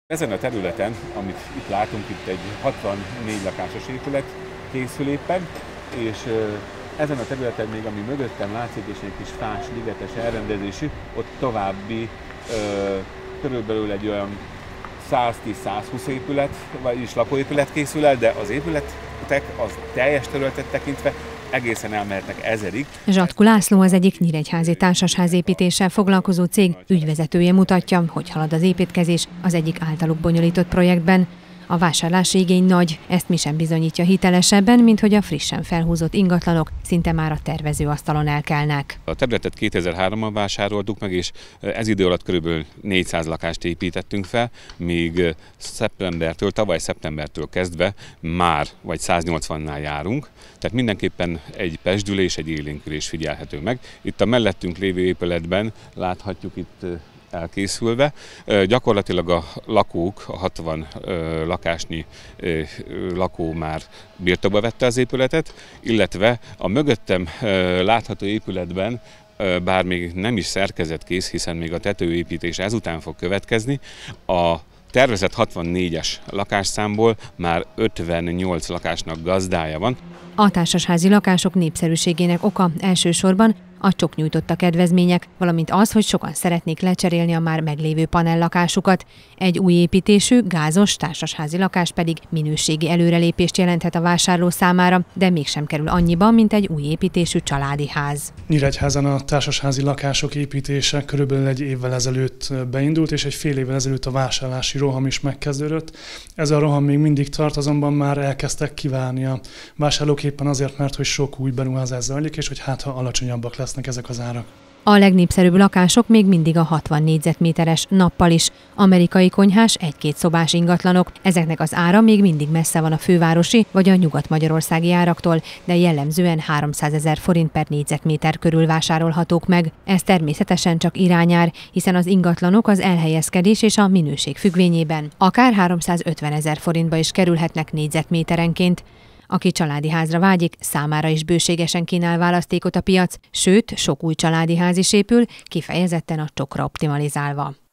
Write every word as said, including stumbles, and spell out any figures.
Ezen a területen, amit itt látunk, itt egy hatvannégy lakásos épület készül éppen, és ezen a területen még, ami mögöttem látszik, és egy kis fás, ligetes elrendezésű, ott további körülbelül egy olyan száztíz-százhúsz épület, vagyis lakóépület készül el, de az épületek az teljes területet tekintve egészen elmehetnek ezerig. Zsatku László, az egyik nyíregyházi társasházépítéssel foglalkozó cég ügyvezetője mutatja, hogy halad az építkezés az egyik általuk bonyolított projektben. A vásárlási igény nagy, ezt mi sem bizonyítja hitelesebben, mint hogy a frissen felhúzott ingatlanok szinte már a tervezőasztalon elkelnek. A területet kétezer-háromban vásároltuk meg, és ez idő alatt körülbelül négyszáz lakást építettünk fel, míg szeptembertől, tavaly szeptembertől kezdve már vagy száznyolcvannál járunk, tehát mindenképpen egy pezsdülés, egy élénkülés figyelhető meg. Itt a mellettünk lévő épületben láthatjuk itt elkészülve. Gyakorlatilag a lakók, a hatvan lakásnyi lakó már birtokba vette az épületet, illetve a mögöttem látható épületben, bár még nem is szerkezetkész, hiszen még a tetőépítés ezután fog következni, a tervezett hatvannégyes lakásszámból már ötvennyolc lakásnak gazdája van. A társasházi lakások népszerűségének oka elsősorban a csak nyújtotta kedvezmények, valamint az, hogy sokan szeretnék lecserélni a már meglévő panellakásukat. Egy új építésű, gázos társasházi lakás pedig minőségi előrelépést jelenthet a vásárló számára, de mégsem kerül annyiba, mint egy új építésű családi ház. Nyíregyházan a társasházi lakások építése körülbelül egy évvel ezelőtt beindult, és egy fél évvel ezelőtt a vásárlási roham is megkezdődött. Ez a roham még mindig tart, azonban már elkezdtek kiválni a vásárlók éppen azért, mert hogy sok új beruházás zajlik, és hogy hát ha alacsonyabbak lesznek ezek az árak. A legnépszerűbb lakások még mindig a hatvan négyzetméteres nappal is amerikai konyhás, egy-két szobás ingatlanok. Ezeknek az ára még mindig messze van a fővárosi vagy a nyugat-magyarországi áraktól, de jellemzően háromszázezer forint per négyzetméter körül vásárolhatók meg. Ez természetesen csak irányár, hiszen az ingatlanok az elhelyezkedés és a minőség függvényében akár háromszázötvenezer forintba is kerülhetnek négyzetméterenként. Aki családi házra vágyik, számára is bőségesen kínál választékot a piac, sőt, sok új családi ház is épül, kifejezetten a csokra optimalizálva.